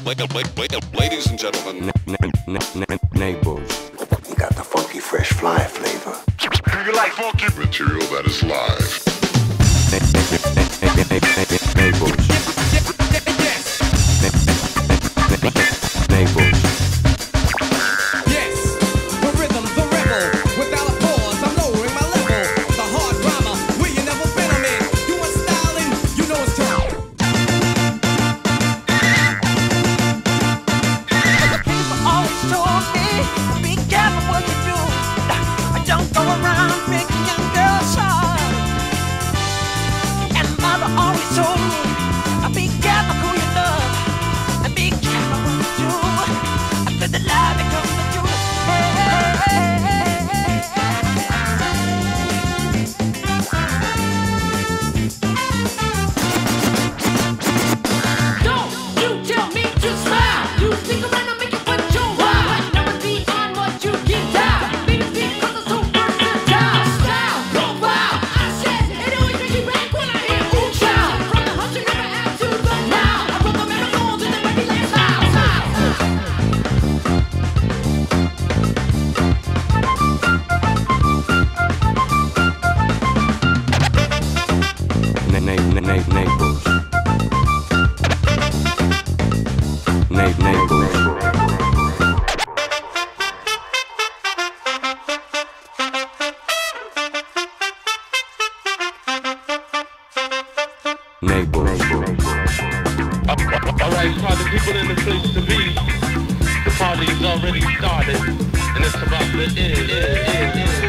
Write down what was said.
Ladies and gentlemen, Neighbours. You got the funky, fresh, fly flavor. Do you like funky material that is live? Neighbours. Neighbours. Yes, the rhythm, the rebel. Without a pause, I'm lowering my level. The hard drama, where you never been, I'm in. You want styling, you know it's time. People always told me, be careful what you do. Don't go around breaking young girls' hearts. And mother always told me, be careful who you love. And be careful what you do. After the lie becomes the truth. Don't you tell me to smile. You stick around and make it what you want. Never beyond what you get down. Because it's so versatile. Style, profile. I said it always makes me back when I hear ooh child. From the hush you never have to the now. I put the marathons in the baby last style. Neighbours. Neighbours. Neighbours. Alright, party people in the place to be. The party's already started, and it's about to end.